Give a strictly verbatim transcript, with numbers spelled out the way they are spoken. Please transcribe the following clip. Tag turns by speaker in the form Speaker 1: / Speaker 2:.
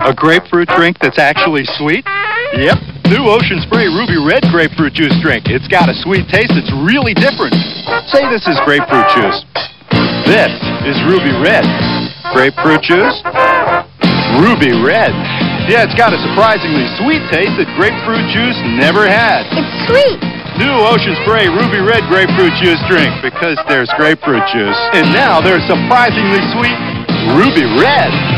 Speaker 1: A grapefruit drink that's actually sweet? Yep. New Ocean Spray Ruby Red Grapefruit Juice drink. It's got a sweet taste that's really different. Say this is grapefruit juice. This is Ruby Red. Grapefruit juice? Ruby Red. Yeah, it's got a surprisingly sweet taste that grapefruit juice never had.
Speaker 2: It's sweet.
Speaker 1: New Ocean Spray Ruby Red Grapefruit Juice drink, because there's grapefruit juice. And now there's surprisingly sweet Ruby Red.